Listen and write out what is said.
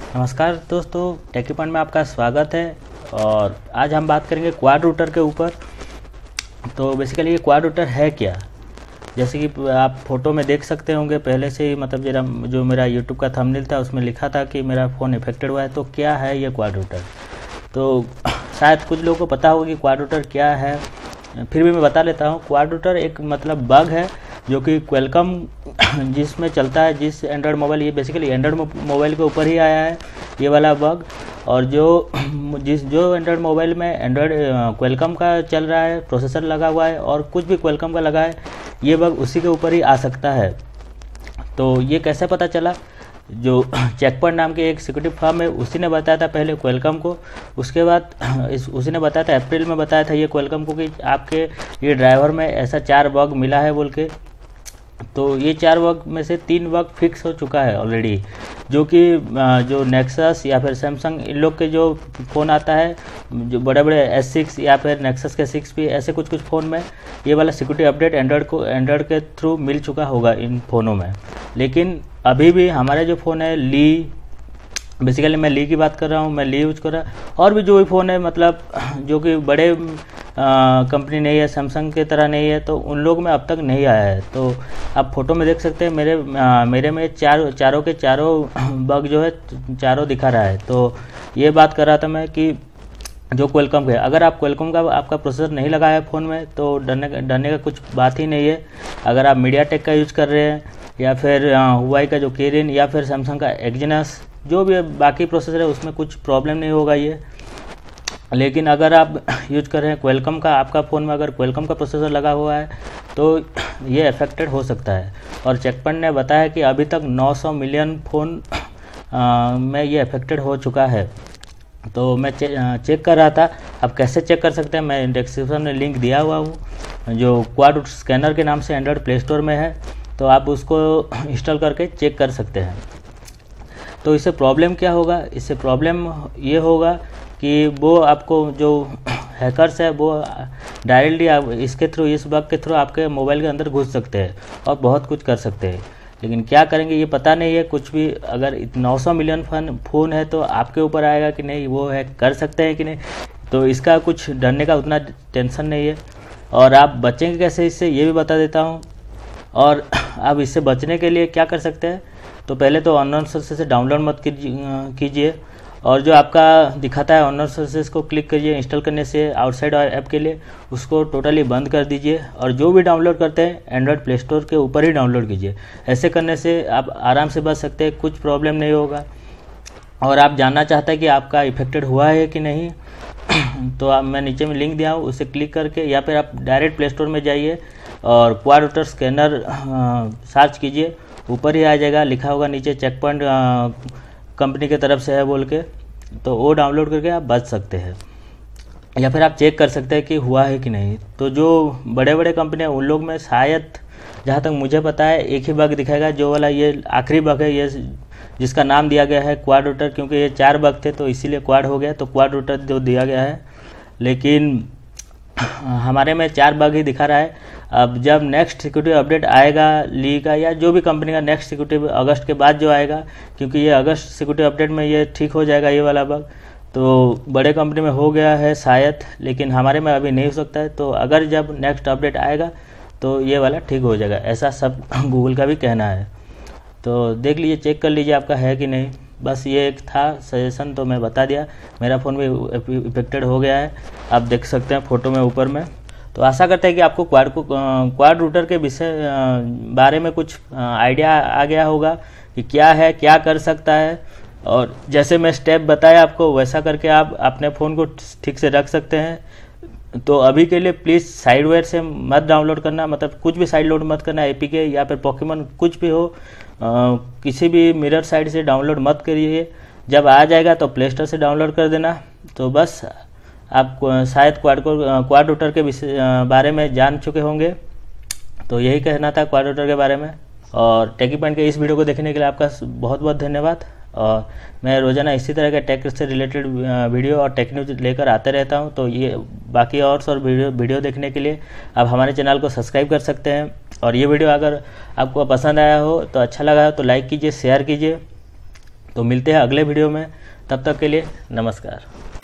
नमस्कार दोस्तों, टेकीपॉइंट में आपका स्वागत है। और आज हम बात करेंगे क्वाड रूटर के ऊपर। तो बेसिकली ये क्वाड रूटर है क्या, जैसे कि आप फोटो में देख सकते होंगे पहले से ही, मतलब जो मेरा यूट्यूब का थंबनेल था उसमें लिखा था कि मेरा फ़ोन इफेक्टेड हुआ है। तो क्या है ये क्वाड रूटर? तो शायद कुछ लोगों को पता होगा कि क्वाड रूटर क्या है, फिर भी मैं बता लेता हूँ। क्वाड रूटर एक मतलब बग है जो कि क्वेलकम जिसमें चलता है, जिस एंड्रॉयड मोबाइल, ये बेसिकली एंड्रॉयड मोबाइल के ऊपर ही आया है ये वाला बग। और जो एंड्रॉयड मोबाइल में एंड्रॉयड क्वेलकम का चल रहा है, प्रोसेसर लगा हुआ है और कुछ भी क्वेलकम का लगा है, ये बग उसी के ऊपर ही आ सकता है। तो ये कैसे पता चला? जो चेकपॉइंट नाम के एक सिक्योरिटी फर्म है उसी ने बताया था पहले क्वेलकम को। उसके बाद उसी ने बताया था, अप्रैल में बताया था ये क्वेलकम को कि आपके ये ड्राइवर में ऐसा 4 बग मिला है बोल के। तो ये 4 बग में से 3 बग फिक्स हो चुका है ऑलरेडी, जो कि जो नेक्सस या फिर सैमसंग इन लोग के जो फ़ोन आता है, जो बड़े बड़े S6 या फिर नेक्सस के 6 भी, ऐसे कुछ फ़ोन में ये वाला सिक्योरिटी अपडेट एंड्रॉयड के थ्रू मिल चुका होगा इन फ़ोनों में। लेकिन अभी भी हमारे जो फ़ोन है ली, बेसिकली मैं ली की बात कर रहा हूँ, मैं ली यूज कर रहा हूँ। और भी जो भी फ़ोन है, मतलब जो कि बड़े कंपनी नहीं है, सैमसंग की तरह नहीं है, तो उन लोग में अब तक नहीं आया है। तो आप फोटो में देख सकते हैं मेरे में चारों के चारों बग जो है चारों दिखा रहा है। तो ये बात कर रहा था मैं कि जो क्वेलकम है, अगर आप क्वेलकम का आपका प्रोसेसर नहीं लगा है फ़ोन में तो डरने का कुछ बात ही नहीं है। अगर आप मीडियाटेक का यूज कर रहे हैं या फिर हुआई का जो किरिन या फिर सैमसंग का एक्जिनस, जो भी बाकी प्रोसेसर है उसमें कुछ प्रॉब्लम नहीं होगा ये। लेकिन अगर आप यूज कर रहे हैं क्वेलकम का, आपका फ़ोन में अगर क्वेलकम का प्रोसेसर लगा हुआ है तो ये अफेक्टेड हो सकता है। और चेकपॉइंट ने बताया कि अभी तक 900 मिलियन फ़ोन में ये अफेक्टेड हो चुका है। तो मैं चेक कर रहा था, अब कैसे चेक कर सकते हैं, मैं डिस्क्रिप्शन में लिंक दिया हुआ हूँ, जो क्वाड स्कैनर के नाम से एंड्रॉयड प्ले स्टोर में है। तो आप उसको इंस्टॉल करके चेक कर सकते हैं। तो इससे प्रॉब्लम क्या होगा? इससे प्रॉब्लम ये होगा कि वो आपको जो हैकर्स है वो डायरेक्टली इसके थ्रू, इस बग के थ्रू आपके मोबाइल के अंदर घुस सकते हैं और बहुत कुछ कर सकते हैं। लेकिन क्या करेंगे ये पता नहीं है कुछ भी। अगर 900 मिलियन फ़ोन है तो आपके ऊपर आएगा कि नहीं, वो है कर सकते हैं कि नहीं, तो इसका कुछ डरने का उतना टेंशन नहीं है। और आप बचेंगे कैसे इससे, ये भी बता देता हूँ। और अब इससे बचने के लिए क्या कर सकते हैं, तो पहले तो अननोन सोर्सेस से डाउनलोड मत कीजिए। और जो आपका दिखाता है अननोन सोर्सेस को क्लिक करिए, इंस्टॉल करने से आउटसाइड ऐप के लिए उसको टोटली बंद कर दीजिए। और जो भी डाउनलोड करते हैं एंड्रॉयड प्ले स्टोर के ऊपर ही डाउनलोड कीजिए। ऐसे करने से आप आराम से बच सकते हैं, कुछ प्रॉब्लम नहीं होगा। और आप जानना चाहते हैं कि आपका इफेक्टेड हुआ है कि नहीं, तो मैं नीचे में लिंक दिया हूँ, उसे क्लिक करके या फिर आप डायरेक्ट प्ले स्टोर में जाइए और क्वाड रूटर स्कैनर सर्च कीजिए, ऊपर ही आ जाएगा, लिखा होगा नीचे चेकपॉइंट कंपनी की तरफ से है बोल के। तो वो डाउनलोड करके आप बच सकते हैं, या फिर आप चेक कर सकते हैं कि हुआ है कि नहीं। तो जो बड़े बड़े कंपनी है उन लोग में शायद, जहाँ तक मुझे पता है, एक ही बग दिखाएगा, जो वाला ये आखिरी बग है, ये जिसका नाम दिया गया है क्वाड रूटर, क्योंकि ये 4 बग थे तो इसीलिए क्वाड हो गया, तो क्वाड रूटर जो दिया गया है। लेकिन हमारे में 4 बग ही दिखा रहा है। अब जब नेक्स्ट सिक्योरिटी अपडेट आएगा ली का या जो भी कंपनी का, नेक्स्ट सिक्योरिटी अगस्त के बाद जो आएगा, क्योंकि ये अगस्त सिक्योरिटी अपडेट में ये ठीक हो जाएगा ये वाला बग। तो बड़े कंपनी में हो गया है शायद, लेकिन हमारे में अभी नहीं हो सकता है। तो अगर जब नेक्स्ट अपडेट आएगा तो ये वाला ठीक हो जाएगा, ऐसा सब गूगल का भी कहना है। तो देख लीजिए, चेक कर लीजिए आपका है कि नहीं। बस ये एक था सजेशन, तो मैं बता दिया। मेरा फ़ोन भी इफेक्टेड हो गया है, आप देख सकते हैं फोटो में ऊपर में। तो आशा करते हैं कि आपको क्वाड रूटर के बारे में कुछ आइडिया आ गया होगा कि क्या है, क्या कर सकता है। और जैसे मैं स्टेप बताया आपको, वैसा करके आप अपने फ़ोन को ठीक से रख सकते हैं। तो अभी के लिए प्लीज़ साइडवेयर से मत डाउनलोड करना, मतलब कुछ भी साइड लोड मत करना, एपीके या फिर पॉकेमॉन कुछ भी हो, किसी भी मिरर साइड से डाउनलोड मत करिए। जब आ जाएगा तो प्ले स्टोर से डाउनलोड कर देना। तो बस आप शायद क्वाड रूटर के बारे में जान चुके होंगे। तो यही कहना था क्वाड रूटर के बारे में। और टेकीपॉइंट के इस वीडियो को देखने के लिए आपका बहुत बहुत धन्यवाद। और मैं रोज़ाना इसी तरह के टेक से रिलेटेड वीडियो और टेक न्यूज लेकर आते रहता हूं। तो ये बाकी और वीडियो देखने के लिए आप हमारे चैनल को सब्सक्राइब कर सकते हैं। और ये वीडियो अगर आपको पसंद आया हो, तो अच्छा लगा हो तो लाइक कीजिए, शेयर कीजिए। तो तो मिलते हैं अगले वीडियो में, तब तक के लिए नमस्कार।